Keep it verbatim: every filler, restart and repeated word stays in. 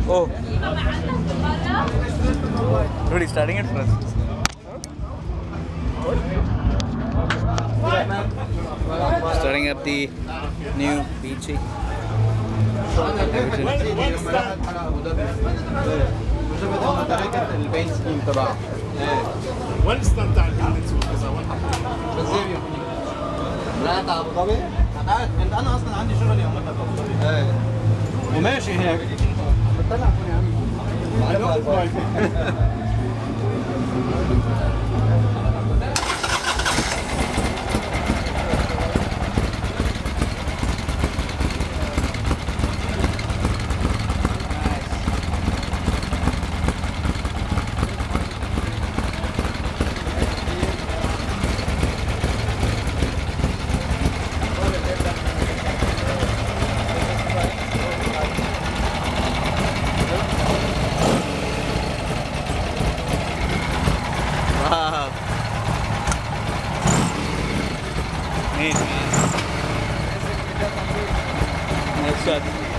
Oh, dude, he's starting it first. Starting at the new beachy. وين استمتع بالنت وكذا وين بالزاوية طلعت ابو ظبي؟ تعال انت انا اصلا عندي شغل يومتها ابو ظبي ايه وماشي هيك بتطلع فوني يا عمي Wow. Neat, man. Nice shot.